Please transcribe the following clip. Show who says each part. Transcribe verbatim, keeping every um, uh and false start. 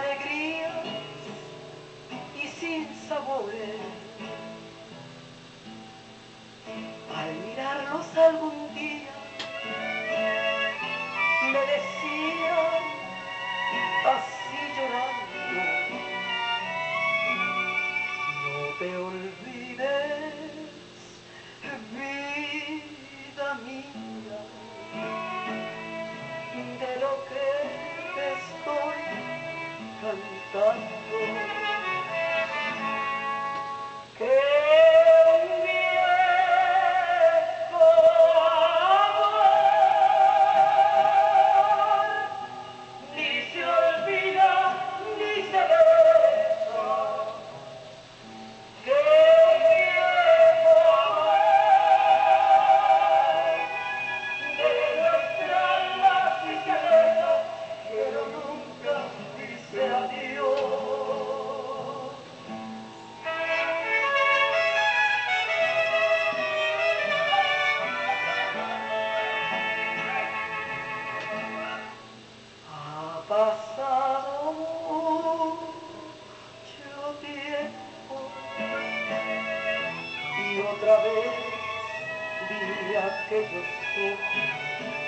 Speaker 1: alegrías y sin sabores. Al mirarlos algún día me decían así llorando: no te olvides, vida mía, de lo que te estoy cantando. Que un viejo amor ni se olvida ni se besa. Que un viejo amor de nuestras las y se besa, pero nunca dice adiós. Ha pasado mucho tiempo y otra vez vi aquellos ojos